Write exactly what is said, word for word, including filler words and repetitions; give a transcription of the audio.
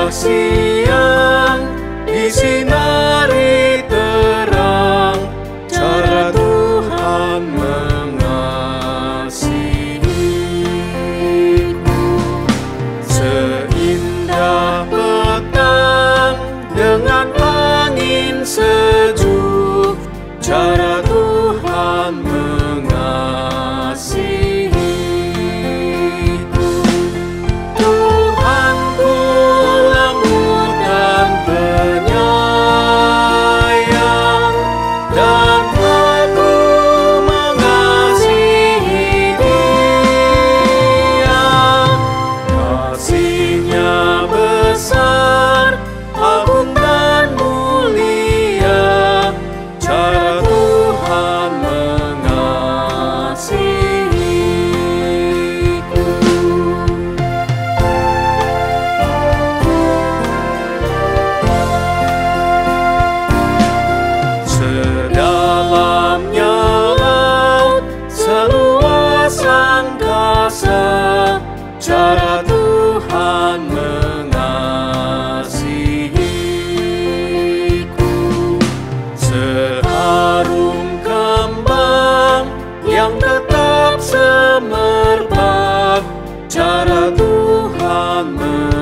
siang disinari terang, cara Tuhan mengasihiku. Seindah petang dengan angin sejuk, cara Tuhan mengasihiku. Tuhanku lembut dan penyayang, dan aku mengasihi Dia. Kasih-Nya besar, agung dan mulia, cara Tuhan mengasihiku. Sedalamnya laut, seluas angkasa, cara Tuhan mengasihiku. Seharum kembang yang tetap semerbak, cara Tuhan mengasihiku.